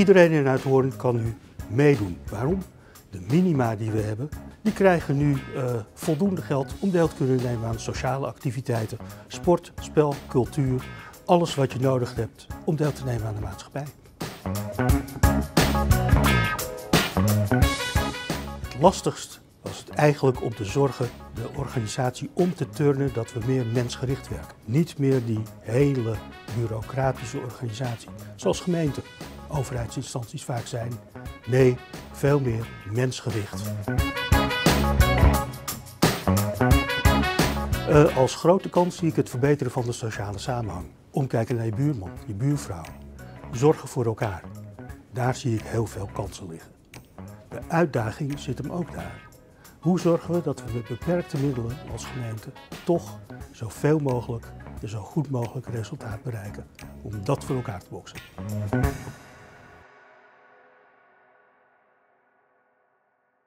Iedereen in Uithoorn kan nu meedoen. Waarom? De minima die we hebben, die krijgen nu voldoende geld om deel te kunnen nemen aan sociale activiteiten. Sport, spel, cultuur, alles wat je nodig hebt om deel te nemen aan de maatschappij. Het lastigst was het eigenlijk om te zorgen, de organisatie om te turnen, dat we meer mensgericht werken. Niet meer die hele bureaucratische organisatie, zoals gemeenten, overheidsinstanties vaak zijn. Nee, veel meer mensgericht. Als grote kans zie ik het verbeteren van de sociale samenhang. Omkijken naar je buurman, je buurvrouw. Zorgen voor elkaar. Daar zie ik heel veel kansen liggen. De uitdaging zit hem ook daar. Hoe zorgen we dat we met beperkte middelen als gemeente toch zoveel mogelijk en zo goed mogelijk resultaat bereiken om dat voor elkaar te boksen?